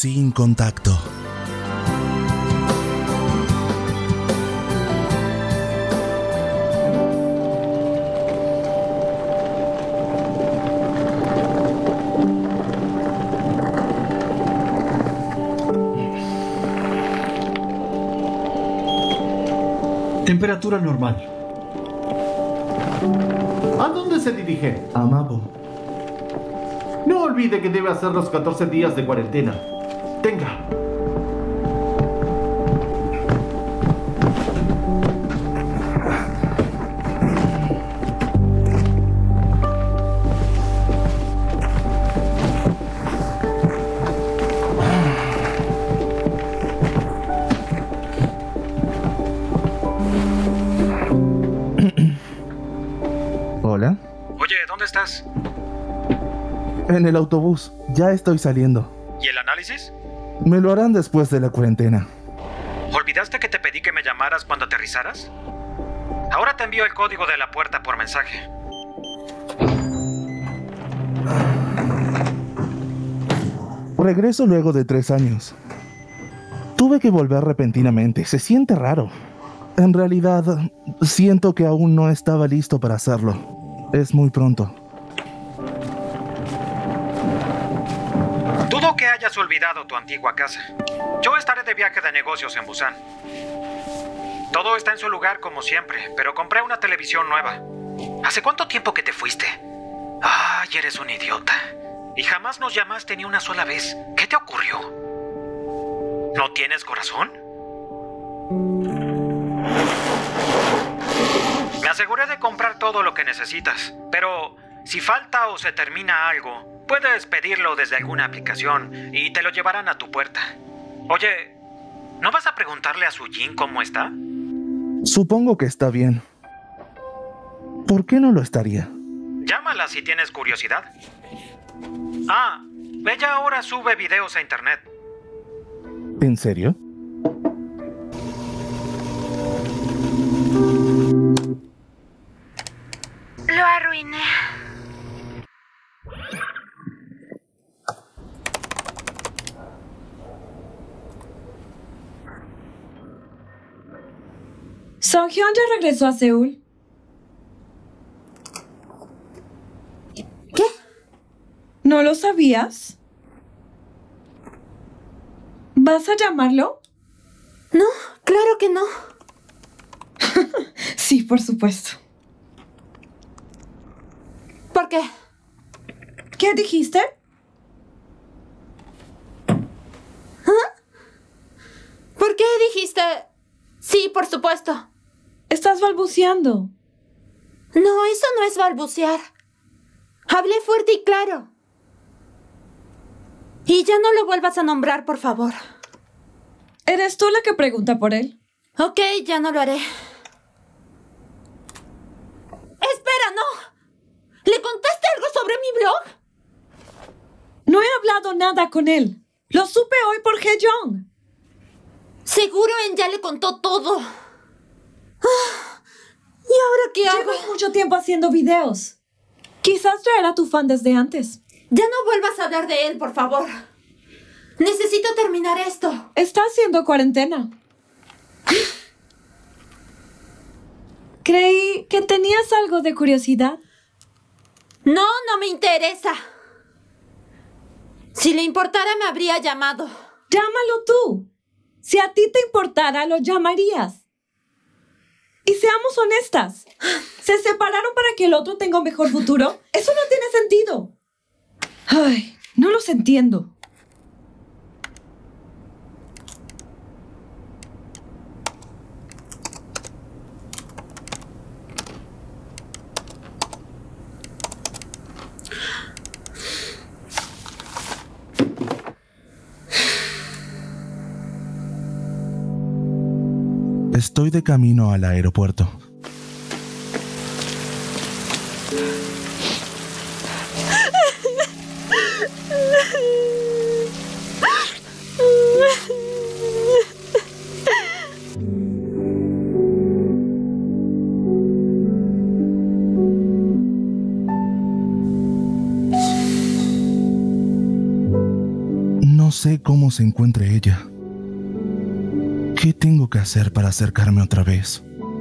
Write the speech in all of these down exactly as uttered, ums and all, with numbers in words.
sin contacto. Temperatura normal. ¿A dónde se dirige? A Mabo. No olvide que debe hacer los catorce días de cuarentena. Tenga. Hola. Oye, ¿dónde estás? En el autobús. Ya estoy saliendo. ¿Y el análisis? Me lo harán después de la cuarentena. ¿Olvidaste que te pedí que me llamaras cuando aterrizaras? Ahora te envío el código de la puerta por mensaje. Regreso luego de tres años. Tuve que volver repentinamente. Se siente raro. En realidad, siento que aún no estaba listo para hacerlo. Es muy pronto. Dudo que hayas olvidado tu antigua casa. Yo estaré de viaje de negocios en Busan. Todo está en su lugar como siempre, pero compré una televisión nueva. ¿Hace cuánto tiempo que te fuiste? Ay, eres un idiota. Y jamás nos llamaste ni una sola vez. ¿Qué te ocurrió? ¿No tienes corazón? Me aseguré de comprar todo lo que necesitas, pero si falta o se termina algo, puedes pedirlo desde alguna aplicación y te lo llevarán a tu puerta. Oye, ¿no vas a preguntarle a Sujin cómo está? Supongo que está bien. ¿Por qué no lo estaría? Llámala si tienes curiosidad. Ah, ella ahora sube videos a internet. ¿En serio? Lo arruiné. Songhyun ya regresó a Seúl. ¿Qué? ¿No lo sabías? ¿Vas a llamarlo? No, claro que no. Sí, por supuesto. ¿Por qué? ¿Qué dijiste? ¿Ah? ¿Por qué dijiste? Sí, por supuesto. Estás balbuceando. No, eso no es balbucear. Hablé fuerte y claro. Y ya no lo vuelvas a nombrar, por favor. ¿Eres tú la que pregunta por él? Ok, ya no lo haré. ¡Espera, no! ¿Le contaste algo sobre mi blog? No he hablado nada con él. Lo supe hoy por Hye-jong. Seguro En ya le contó todo. Ah, ¿y ahora qué hago? Llevas mucho tiempo haciendo videos. Quizás ya era tu fan desde antes. Ya no vuelvas a hablar de él, por favor. Necesito terminar esto. Está haciendo cuarentena. Creí que tenías algo de curiosidad. No, no me interesa. Si le importara, me habría llamado. Llámalo tú. Si a ti te importara, lo llamarías. Y seamos honestas. ¿Se separaron para que el otro tenga un mejor futuro? Eso no tiene sentido. Ay, no los entiendo. Estoy de camino al aeropuerto. sé cómo se encuentre ella. ¿Qué tengo que hacer para acercarme otra vez?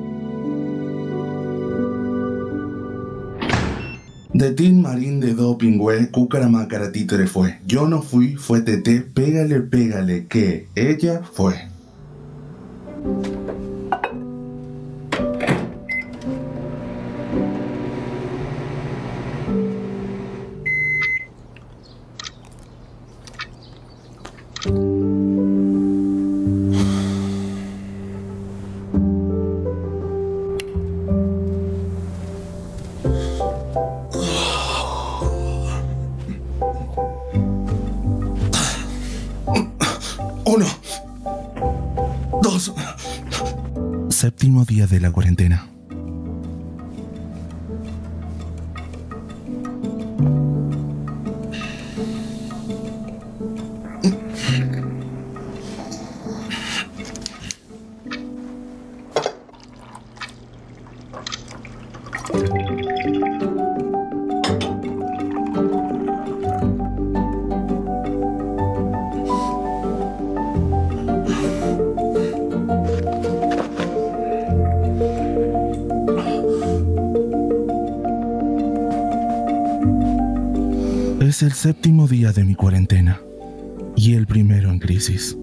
De Tin Marín de Dopingüe, Cucaramacara títere fue. Yo no fui, fue Tete, pégale, pégale, que ella fue. Uno, dos. Séptimo día de la cuarentena. Es el séptimo día de mi cuarentena y el primero en crisis.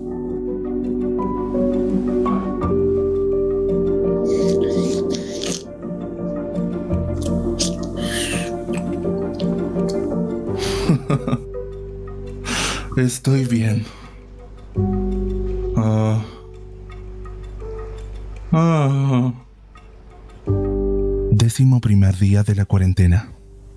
Estoy bien. Ah. Ah. Décimo primer día de la cuarentena.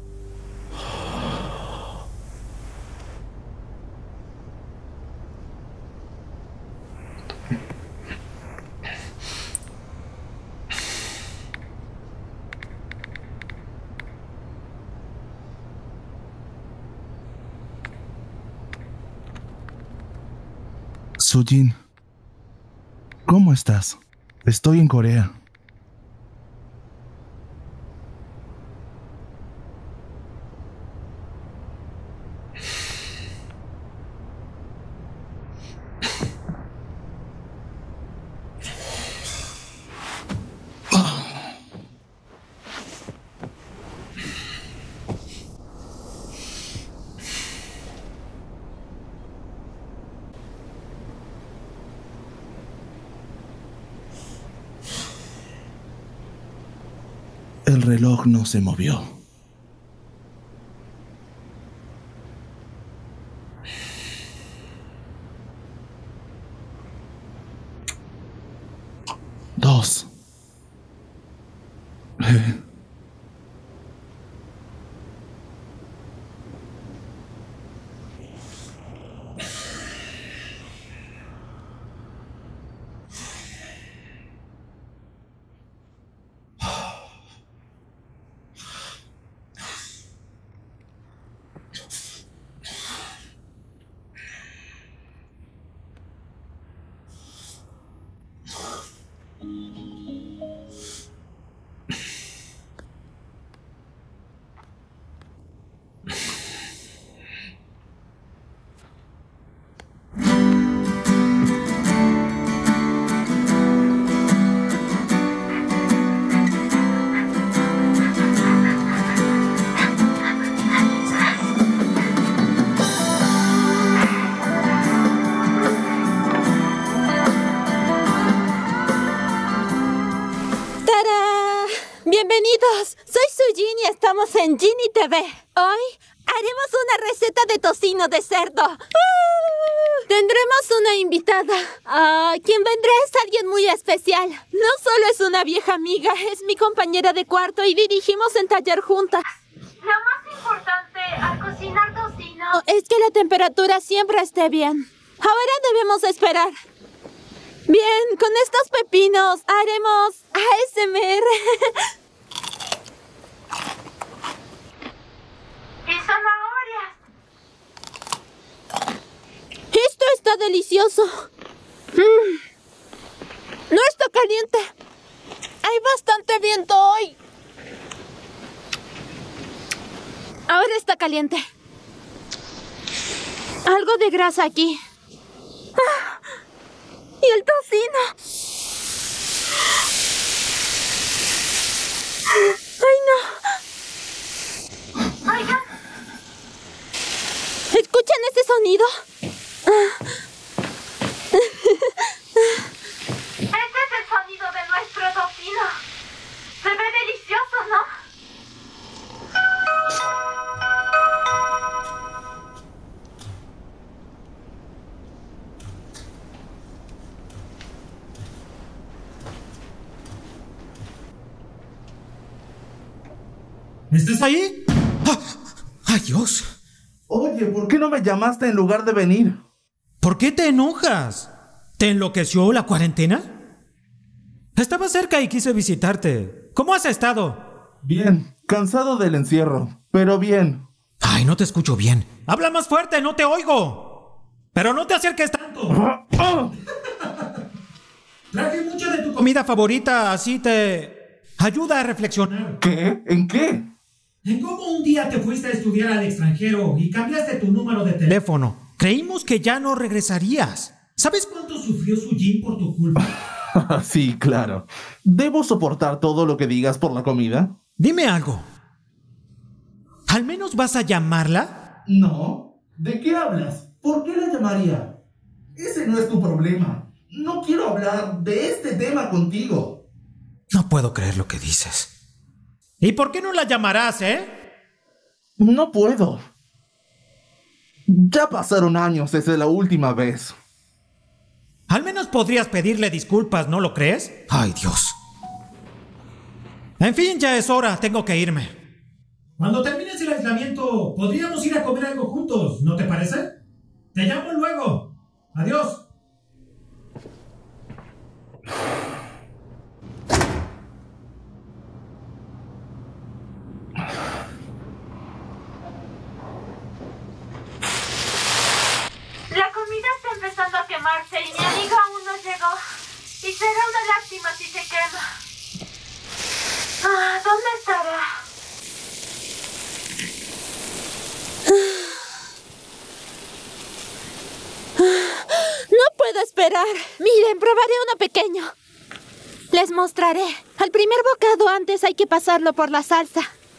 Sujin, ¿cómo estás? Estoy en Corea. El reloj no se movió. Dos. Eh. Bienvenidos, soy Sujin y estamos en Ginny T V. Hoy haremos una receta de tocino de cerdo. Uh, tendremos una invitada. Uh, quien vendrá es alguien muy especial. No solo es una vieja amiga, es mi compañera de cuarto y dirigimos en taller juntas. Lo más importante al cocinar tocino es que la temperatura siempre esté bien. Ahora debemos esperar. Bien, con estos pepinos haremos A S M R. ¡Y zanahorias! Esto está delicioso. Mm. No está caliente. Hay bastante viento hoy. Ahora está caliente. Algo de grasa aquí. el tocino! ¡Ay, no! Oigan. ¿Escuchan ese sonido? Ese es el sonido de nuestro tocino. Se ve delicioso, ¿no? ¿Estás ahí? ¡Ah! ¡Ay, Dios! Oye, ¿por qué no me llamaste en lugar de venir? ¿Por qué te enojas? ¿Te enloqueció la cuarentena? Estaba cerca y quise visitarte. ¿Cómo has estado? Bien, cansado del encierro, pero bien. Ay, no te escucho bien. Habla más fuerte, no te oigo. Pero no te acerques tanto. Traje mucha de tu comida favorita, así te ayuda a reflexionar. ¿Qué? ¿En qué? En cómo un día te fuiste a estudiar al extranjero y cambiaste tu número de teléfono. Creímos que ya no regresarías. ¿Sabes cuánto sufrió Sujin por tu culpa? Sí, claro. ¿Debo soportar todo lo que digas por la comida? Dime algo. ¿Al menos vas a llamarla? No. ¿De qué hablas? ¿Por qué la llamaría? Ese no es tu problema. No quiero hablar de este tema contigo. No puedo creer lo que dices. ¿Y por qué no la llamarás, eh? No puedo. Ya pasaron años desde la última vez. Al menos podrías pedirle disculpas, ¿no lo crees? Ay, Dios. En fin, ya es hora, tengo que irme. Cuando termines el aislamiento, podríamos ir a comer algo juntos, ¿no te parece? Te llamo luego. Adiós. La comida está empezando a quemarse y mi amigo aún no llegó. Y será una lástima si se quema. Ah, ¿dónde estará? No puedo esperar. Miren, probaré uno pequeño. Les mostraré. Al primer bocado antes hay que pasarlo por la salsa.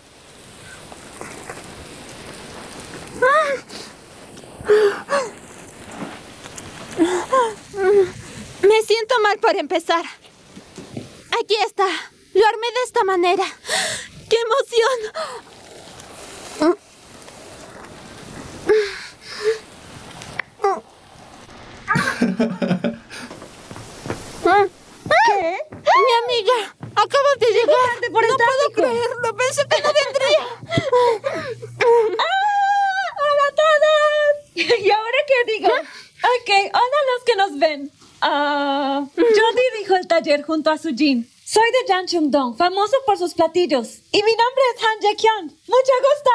Me siento mal por empezar. Aquí está. Lo armé de esta manera. ¡Qué emoción! ¿Qué? Mi amiga, acabas de llegar. Por el no tráfico. puedo creerlo. Pensé que no vendría. ¡Ah! ¡Hola a todos! ¿Y ahora qué digo? Ok, hola a los que nos ven. Ah, yo dirijo el taller junto a Sujin. Soy de Jancheon-dong, famoso por sus platillos. Y mi nombre es Han Jae-kyun. ¡Mucho gusto!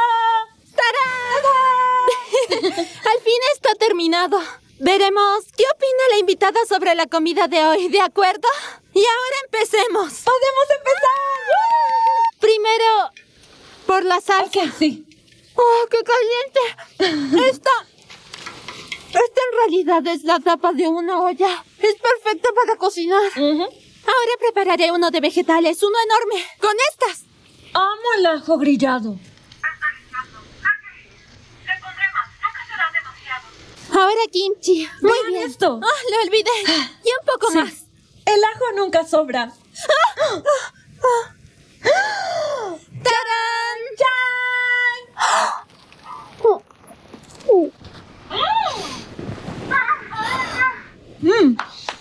¡Tarán! Al fin está terminado. Veremos qué opina la invitada sobre la comida de hoy, ¿de acuerdo? Y ahora empecemos. ¡Podemos empezar! Primero, por la salsa. Ok, sí. ¡Oh, qué caliente! Esta... Esta en realidad es la tapa de una olla. Es perfecta para cocinar. Uh-huh. Ahora prepararé uno de vegetales, uno enorme, con estas. Amo el ajo grillado. Ahora kimchi. Muy Vean bien. esto. Ah, lo olvidé. Y un poco Sí. más. El ajo nunca sobra. ¡Tarán! Mm.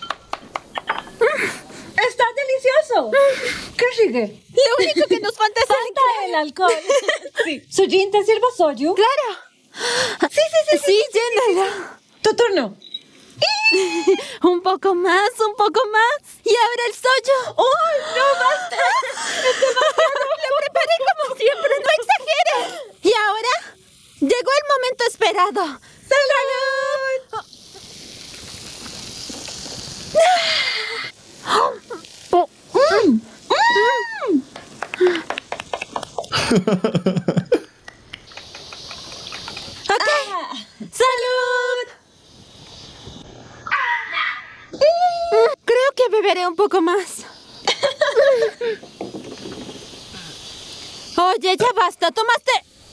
¡Está delicioso! ¿Qué sigue? Lo único que nos falta es el Falta el alcohol. Sí. Sujin, ¿te sirvo soju? ¡Claro! Sí, sí, sí. Sí, llénalo. Tu turno. Un poco más, un poco más. Y ahora el soyo. ¡Uy, no, basta! Lo preparé como siempre, no exageres. Y ahora llegó el momento esperado. ¡Salud! Mm. Mm. Ok. ¡Salud! beberé un poco más. Oye, ya basta. ¿Tomaste?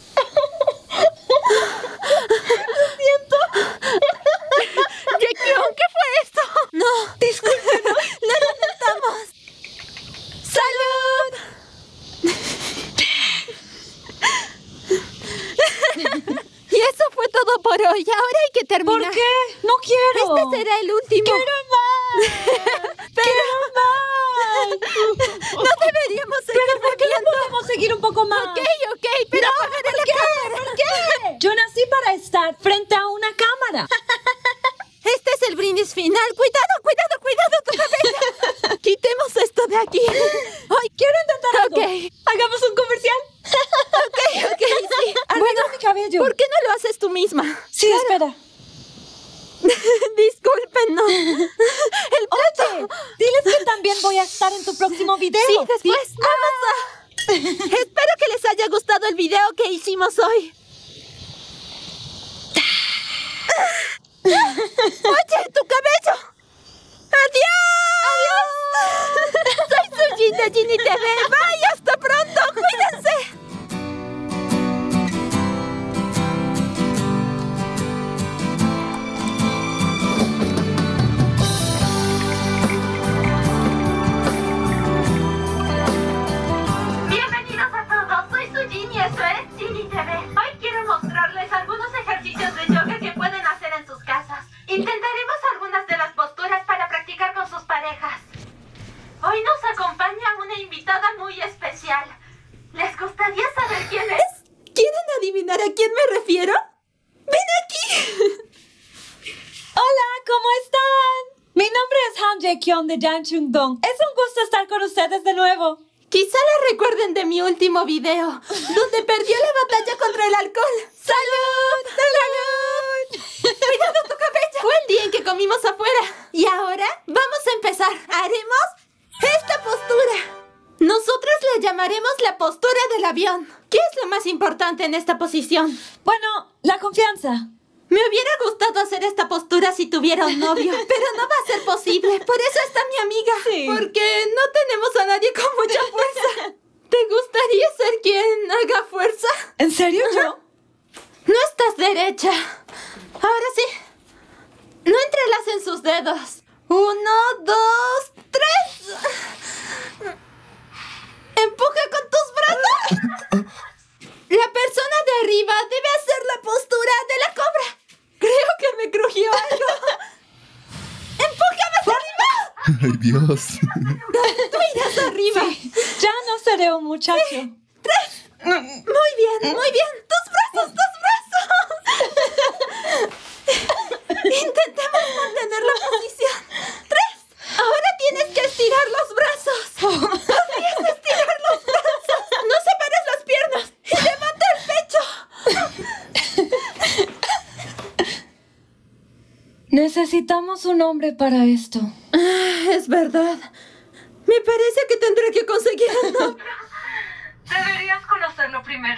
Lo siento. Jaekyung, ¿qué fue esto? No. Discúlpenos. ¡Lo lamentamos! ¡Salud! Y eso fue todo por hoy. Ahora hay que terminar. ¿Por qué? No quiero. Este será el último. ¡Quiero más! Pero... ¡Quiero más! No deberíamos seguir ¿Pero por qué no bebiendo. podemos seguir un poco más? Ok, ok, pero No, apagaré ¿por la qué? cámara. ¿Por qué? Yo nací para estar frente a una cámara. Este es el brindis final. Cuidado, cuidado, cuidado, tu cabello. Quitemos esto de aquí. Ay, quiero intentar algo. Ok. ¿Hagamos un comercial? Ok, ok, sí. Arregla mi cabello. ¿Por qué no lo haces tú misma? Sí, espera. Discúlpenos. El plato. Oye, diles que también voy a estar en tu próximo video. Sí, después vamos a... Espero que les haya gustado el video que hicimos hoy. ¡Oye, tu cabello! ¡Adiós! ¡Adiós! Soy Sujin de Ginny T V. ¡Bye! ¡Hasta pronto! ¡Cuídense! Bienvenidos a todos, soy Sujin y esto es Ginny T V. Hoy quiero mostrarles algunos ejercicios de yoga que pueden hacer en sus casas. Intentaremos algunas de las posturas para practicar con sus parejas. Hoy nos acompaña una invitada muy especial. ¿Les gustaría saber quién es? ¿Quieren adivinar a quién me refiero? ¡Ven aquí! Hola, ¿cómo están? Mi nombre es Han Jae-kyung de Janchung-dong. Es un gusto estar con ustedes de nuevo. Quizá la recuerden de mi último video, donde perdió la batalla contra el alcohol. ¡Salud! ¡Salud! ¡Cuidado tu cabello! Fue el día en que comimos afuera. Y ahora vamos a empezar. Haremos esta postura. Nosotros la llamaremos la postura del avión. ¿Qué es lo más importante en esta posición? Bueno, la confianza. Me hubiera gustado hacer esta postura si tuviera un novio, pero no va a ser posible. Por eso está mi amiga. Sí. Porque no tenemos a nadie con mucha fuerza. ¿Te gustaría ser quien haga fuerza? ¿En serio yo? No estás derecha. Ahora sí. No entrelacen sus dedos. Uno, dos, tres. Empuja con tus brazos. La persona de arriba debe hacer la postura de la cobra. Creo que me crujió algo. ¡Empújame hacia arriba! Ay, Dios. Tú irás arriba. Sí, ya no seré un muchacho. Sí. Tres. Muy bien, muy bien. ¡Tus brazos, tus brazos! Intentemos mantener la posición. Tres. Ahora tienes que estirar los brazos. Podrías estirar los brazos. No separes las piernas. Y levanta el pecho. Necesitamos un hombre para esto. Es verdad. Me parece que tendré que conseguir un novio. Deberías conocerlo primero.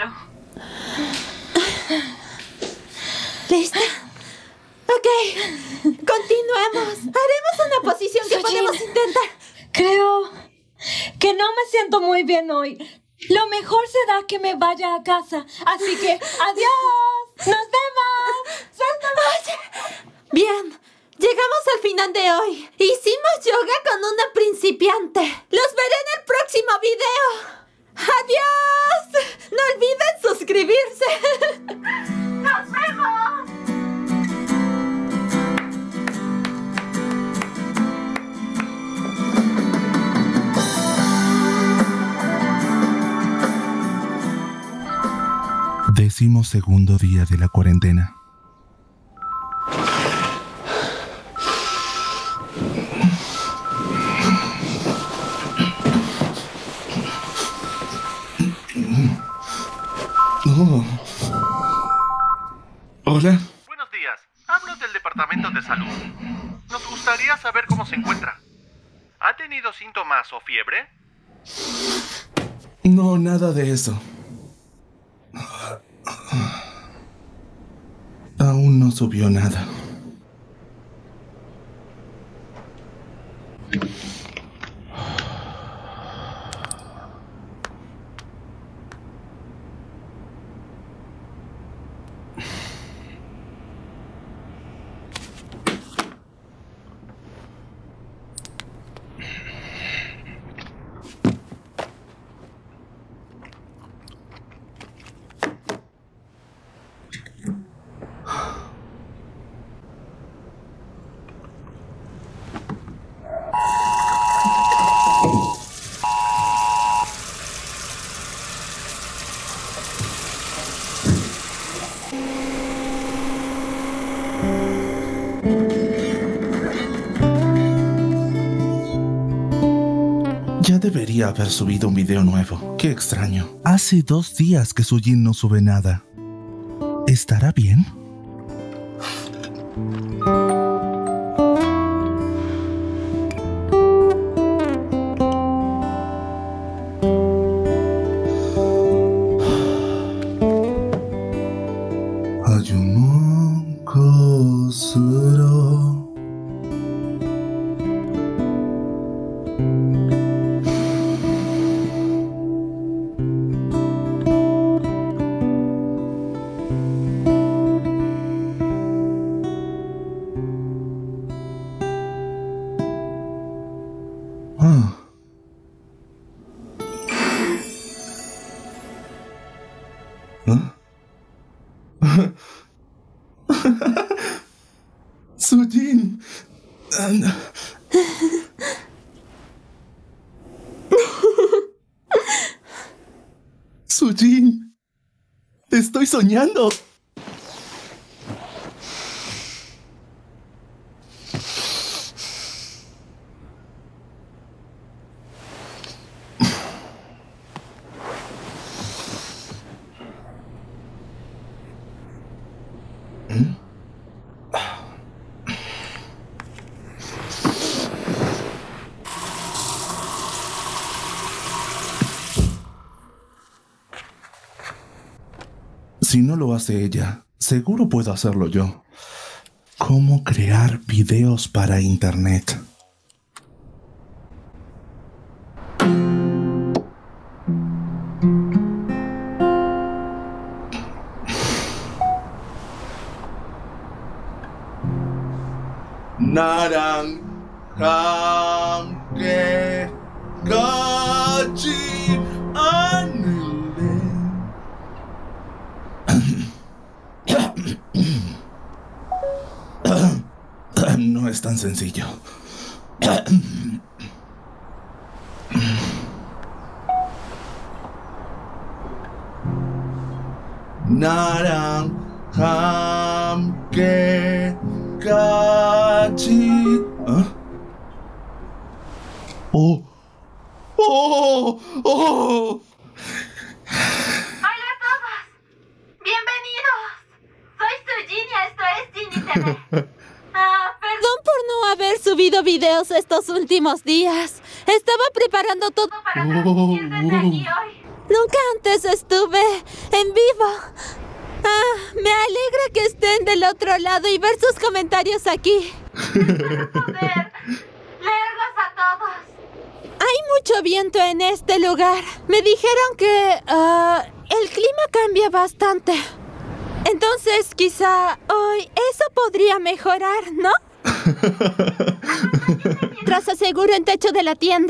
¿Lista? Ok. Continuemos. Haremos una posición que Sujin, podemos intentar. Creo que no me siento muy bien hoy. Lo mejor será que me vaya a casa. Así que, adiós. ¡Nos vemos! ¡Suéltame! Bien. Llegamos al final de hoy. Hicimos yoga con una principiante. Los veré en el próximo video. ¡Adiós! No olviden suscribirse. ¡Nos vemos! Décimo segundo día de la cuarentena. Oh. Hola. Buenos días. Hablo del Departamento de Salud. Nos gustaría saber cómo se encuentra. ¿Ha tenido síntomas o fiebre? No, nada de eso. Aún no subió nada. debería haber subido un video nuevo. Qué extraño. Hace dos días que Sujin no sube nada. ¿Estará bien? Sujin. Sujin. Estoy soñando. Si no lo hace ella, seguro puedo hacerlo yo. ¿Cómo crear videos para internet? Narang hamke gaji anile. No es tan sencillo. Narang hamke gaji. ¿Ah? Oh. Oh. Oh. Hola a todos. Bienvenidos. Soy Sujin y esto es Ginny T V. Ah, Perdón por no haber subido videos estos últimos días. Estaba preparando todo para transmitir desde aquí hoy. Nunca antes estuve en vivo. Ah, me alegra que estén del otro lado y ver sus comentarios aquí. Espero poder leerlos a todos. Hay mucho viento en este lugar. Me dijeron que uh, el clima cambia bastante. Entonces, quizá hoy eso podría mejorar, ¿no? Tras aseguro en techo de la tienda.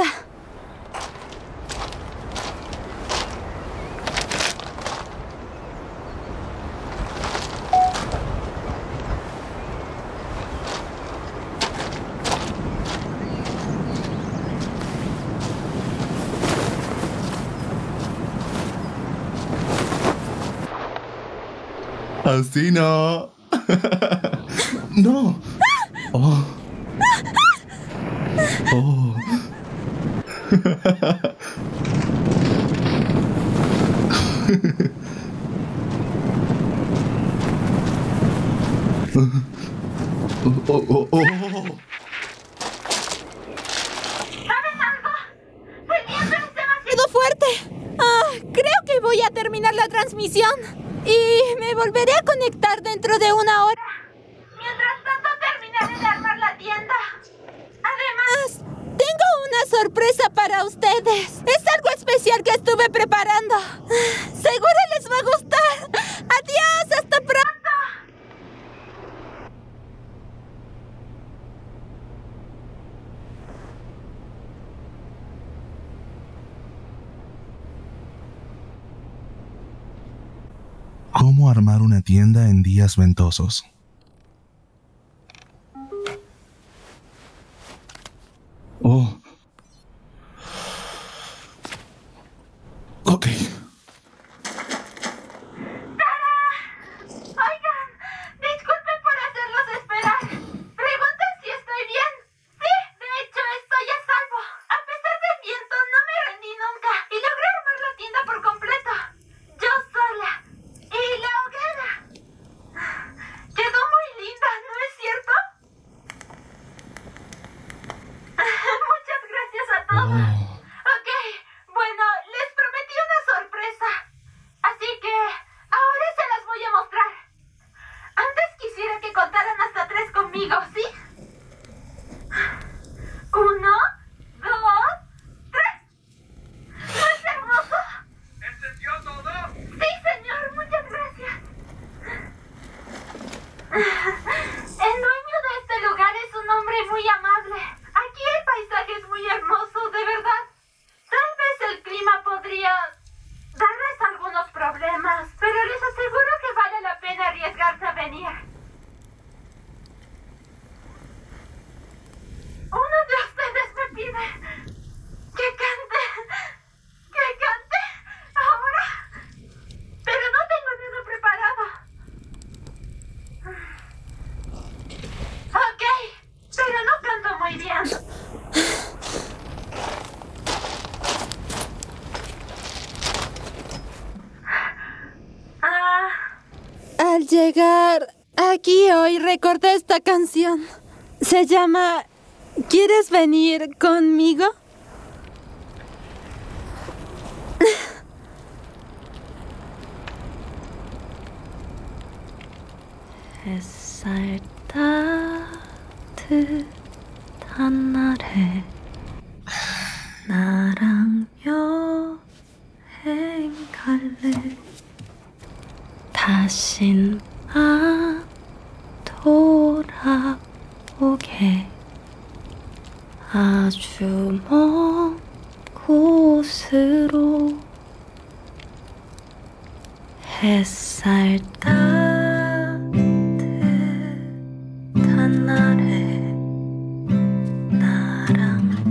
Así no. No. Oh. Oh. Oh, oh, oh, oh. ¿Saben algo? El viento es demasiado fuerte. Ah, creo que voy a terminar la transmisión. Y me volveré a conectar dentro de una hora. Mientras tanto, terminaré de armar la tienda. Además, tengo una sorpresa para ustedes. Es algo especial que estuve preparando. Seguro les va a gustar. Adiós, hasta pronto. ¿Cómo armar una tienda en días ventosos? Oh. Ok. Oigan, disculpen por hacerlos esperar. Preguntan si estoy bien. Sí, de hecho estoy a salvo. A pesar del viento, no me rendí llegar aquí hoy recordé esta canción. Se llama ¿Quieres venir conmigo? 햇살 따뜻한 날에 나랑 여행 갈래. 다신 안 돌아오게. 아주 먼 곳으로. 햇살 따뜻한 날에 나랑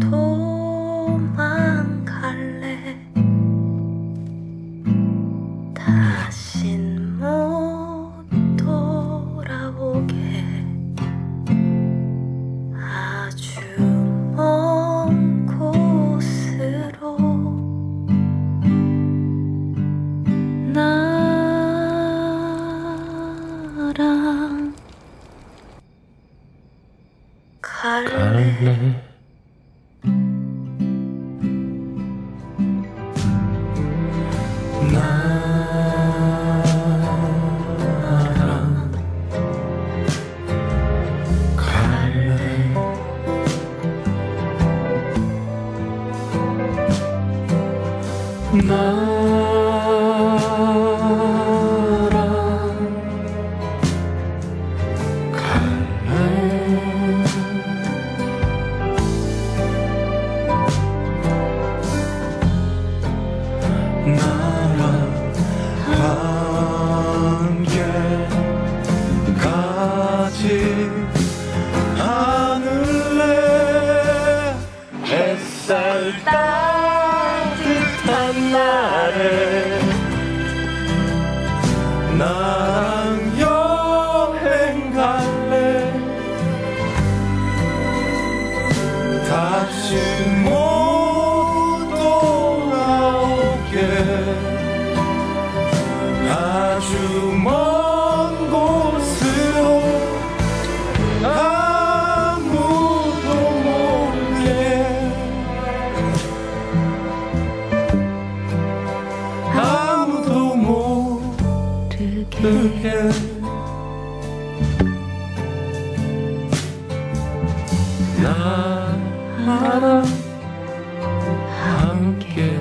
도망갈래. 다신 못 돌아오게. 아주 먼 곳으로. 나랑 갈래. 나랑 여행 갈래. 다시 못 돌아오게. 아주 먼 곳으로. 아무도 모르게. 아무도 모르게. 나랑 함께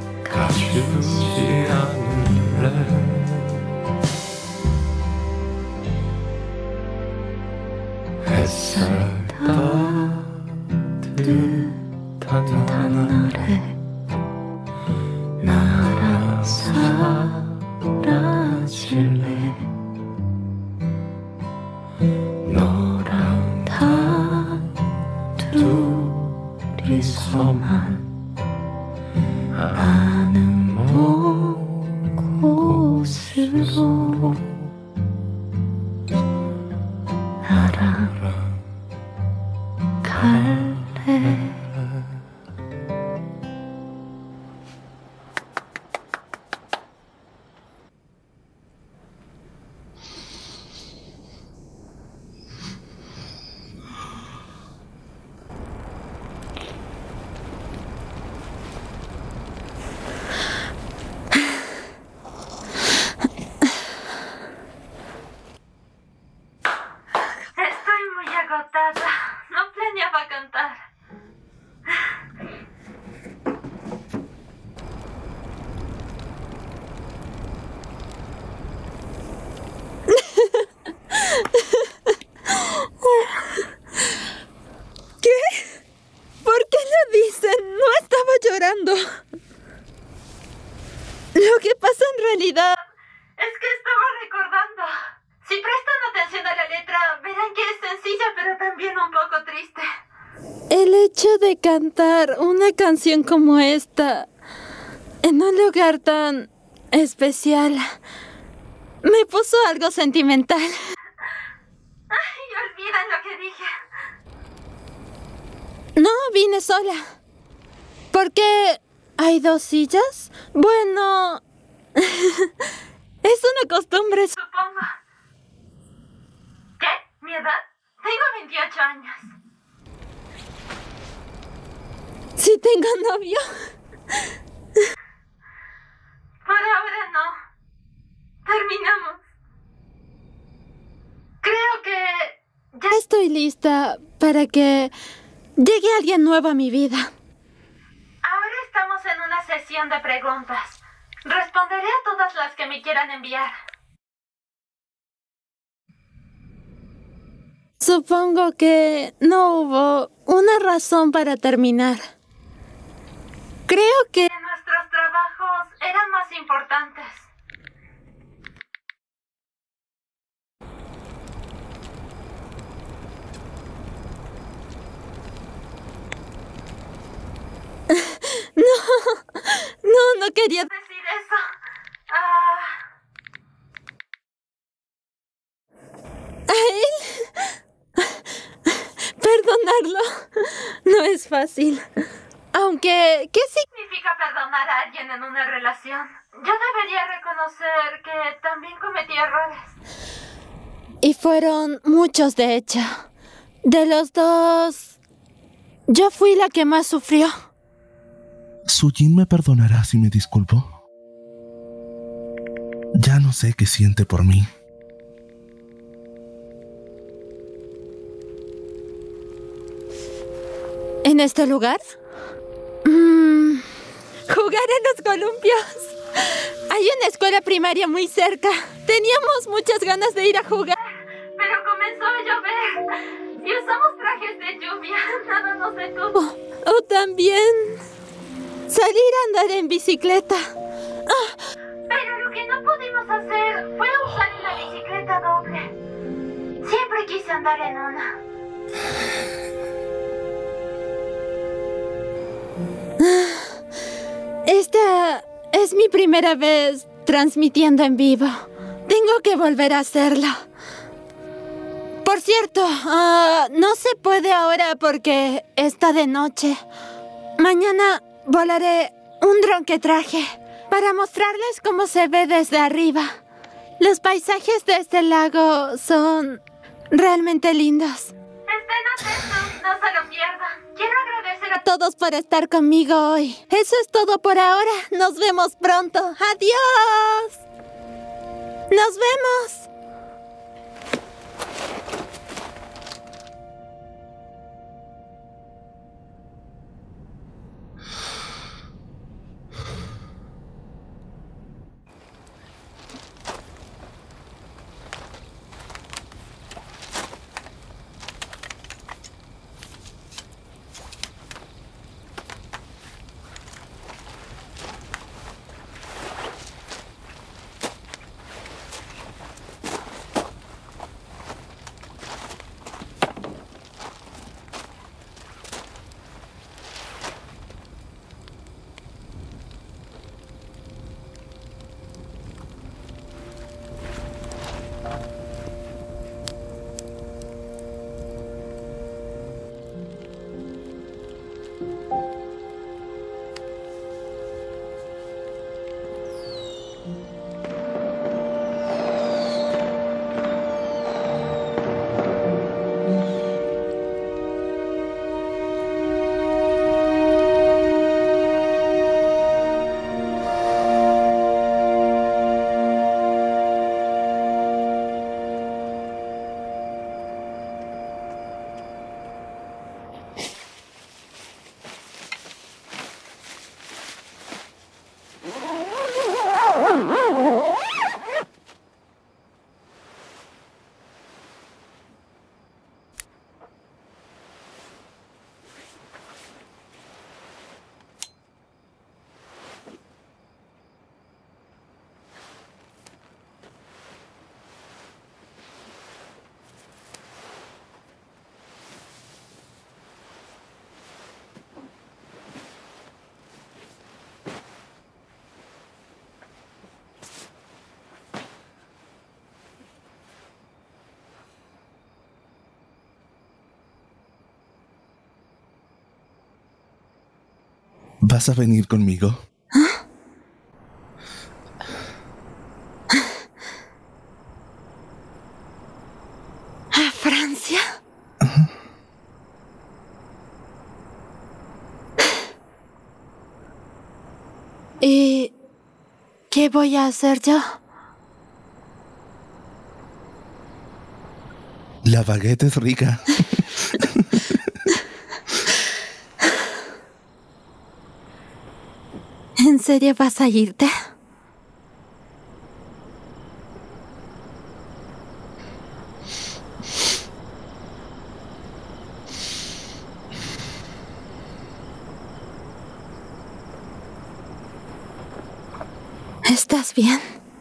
가주지 않을래. 햇살 따뜻한 날에 나랑 사라질래. 너랑 단둘이서만 아는 먼 곳으로. 나랑 갈래. Estoy muy agotada. No planeaba cantar. ¿Qué? ¿Por qué lo dicen? No estaba llorando. Lo que pasa en realidad Es que estaba recordando. Si prestan atención a la letra, verán que es sencilla, pero también un poco triste. el hecho de cantar una canción como esta en un lugar tan especial me puso algo sentimental. Ay, olvidan lo que dije. No, vine sola. ¿Por qué hay dos sillas? Bueno, es una costumbre. Supongo. veintiocho años. ¿Sí tengo novio? Por ahora no. Terminamos. Creo que ya estoy lista para que llegue alguien nuevo a mi vida. Ahora estamos en una sesión de preguntas. Responderé a todas las que me quieran enviar. Supongo que no hubo una razón para terminar. Creo que nuestros trabajos eran más importantes. No, no, no quería decir eso. Ah... ¿A él? Perdonarlo no es fácil. Aunque, ¿qué significa perdonar a alguien en una relación? Yo debería reconocer que también cometí errores. Y fueron muchos, de hecho. De los dos, yo fui la que más sufrió. ¿Sujin me perdonará si me disculpo? Ya no sé qué siente por mí. ¿En este lugar? Mm, jugar en los columpios. Hay una escuela primaria muy cerca. Teníamos muchas ganas de ir a jugar. Pero comenzó a llover. Y usamos trajes de lluvia. Nada nos detuvo. O, o también salir a andar en bicicleta. Ah. Pero lo que no pudimos hacer fue usar una bicicleta doble. Siempre quise andar en una. Esta es mi primera vez transmitiendo en vivo. Tengo que volver a hacerlo. Por cierto, uh, no se puede ahora porque está de noche. Mañana volaré un dron que traje para mostrarles cómo se ve desde arriba. Los paisajes de este lago son realmente lindos. Estén atentos, no se lo pierdan. Quiero agradecer a todos por estar conmigo hoy. Eso es todo por ahora. Nos vemos pronto. ¡Adiós! ¡Nos vemos! ¿Vas a venir conmigo? ¿Ah? ¿A Francia? Ajá. ¿Qué voy a hacer yo? La baguette es rica. ¿En serio vas a irte? ¿Estás bien?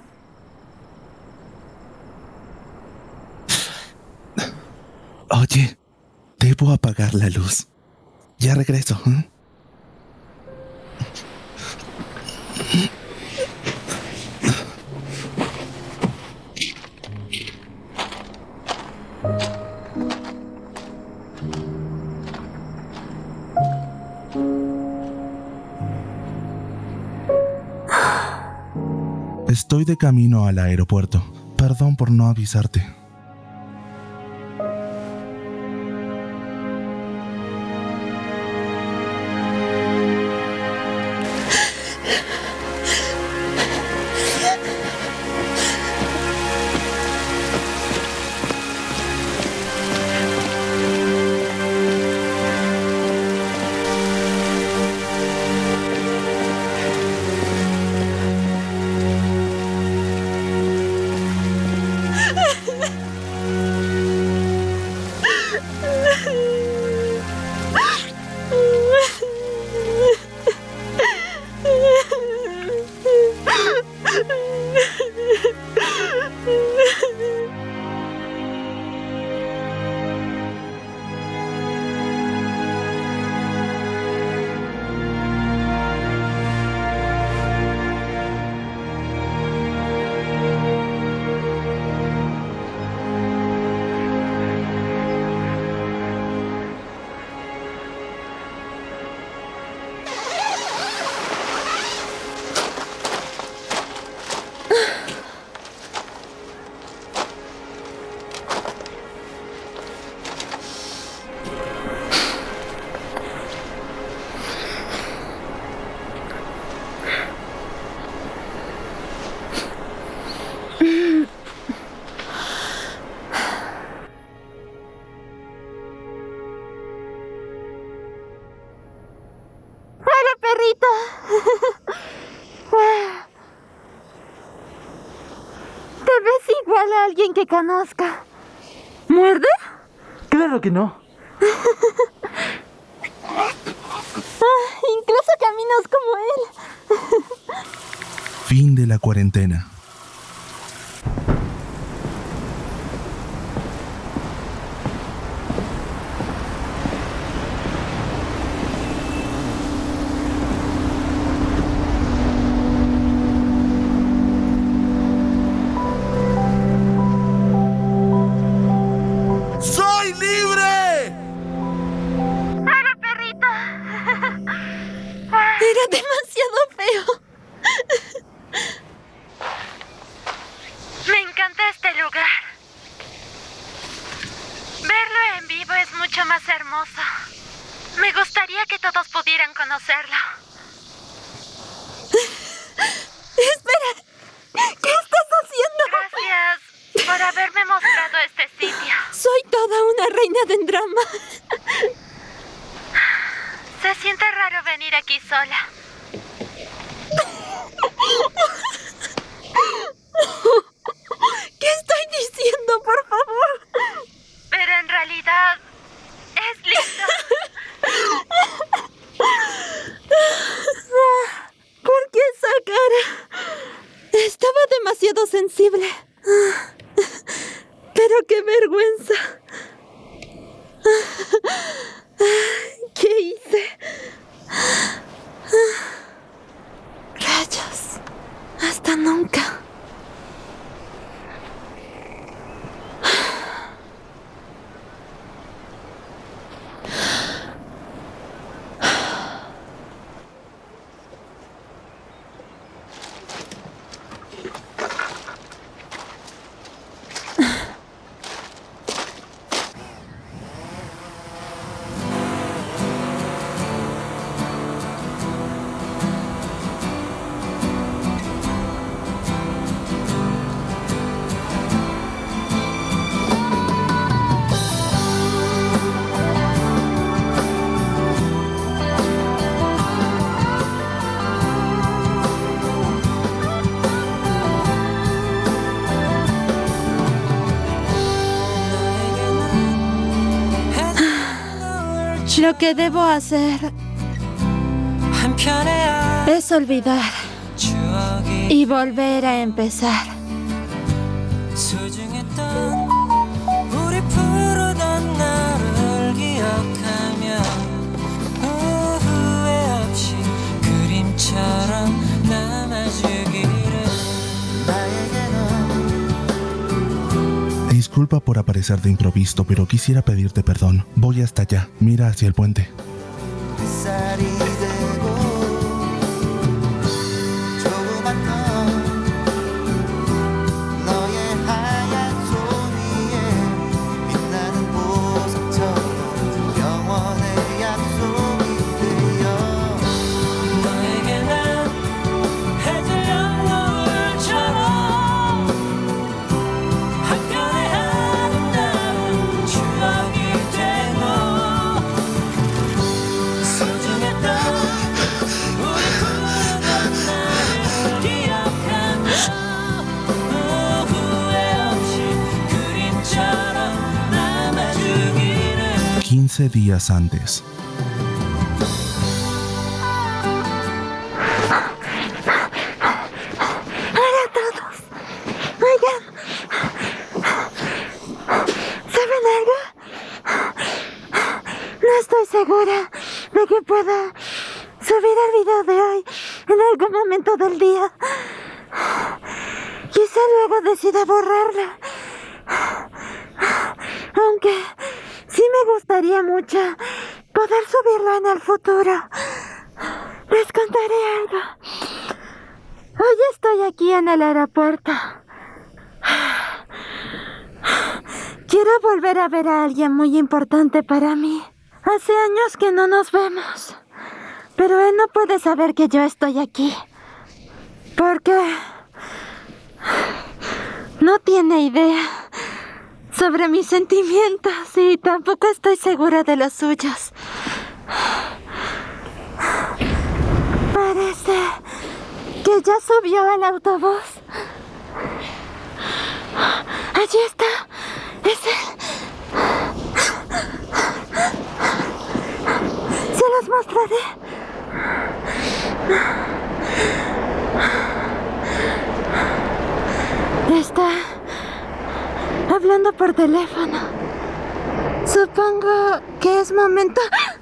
Oye, debo apagar la luz. Ya regreso, ¿eh? Estoy de camino al aeropuerto. Perdón por no avisarte. Alguien que conozca. ¿Muerde? Claro que no. Ah, incluso caminas como él. Fin de la cuarentena. Lo que debo hacer es olvidar y volver a empezar. Disculpa por aparecer de improviso, pero quisiera pedirte perdón. Voy hasta allá. Mira hacia el puente. quince días antes. Hola a todos. Oigan, ¿saben algo? No estoy segura de que pueda subir el video de hoy en algún momento del día. Quizá luego decida borrarlo. Aunque sí me gustaría mucho poder subirlo en el futuro. Les contaré algo. Hoy estoy aquí en el aeropuerto. Quiero volver a ver a alguien muy importante para mí. Hace años que no nos vemos. Pero él no puede saber que yo estoy aquí. Porque no tiene idea sobre mis sentimientos y tampoco estoy segura de los suyos. Parece que ya subió al autobús. Allí está. Es él. Se los mostraré. Está hablando por teléfono. Supongo que es momento.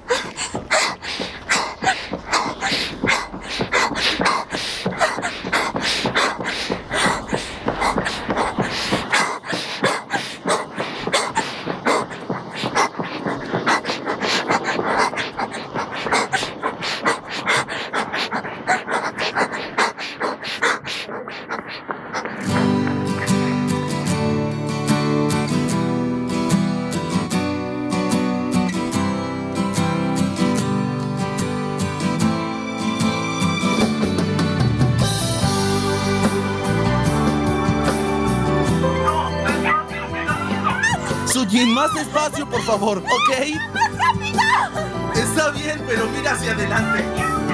Sujin, más despacio, por favor, ¿ok? ¡Más rápido! Está bien, pero mira hacia adelante.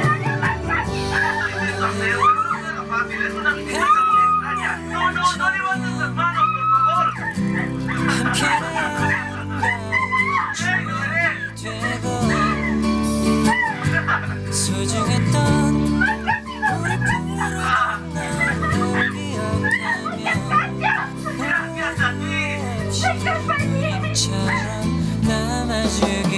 No, no, no levantes las manos, por favor. Gracias a ti.